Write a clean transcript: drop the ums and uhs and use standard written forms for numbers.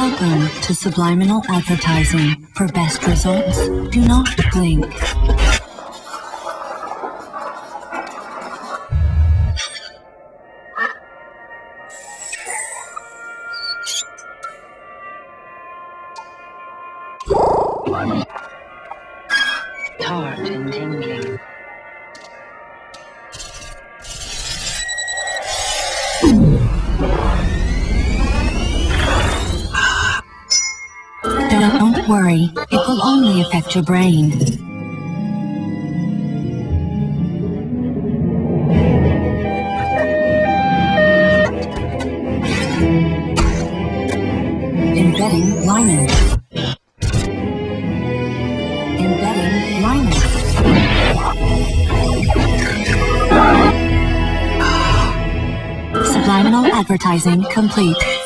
Welcome to SubLYMONal advertising. For best results, do not blink. Tart and tingling. Don't worry, it will only affect your brain. Embedding limon. Embedding limon. SubLYMONal advertising complete.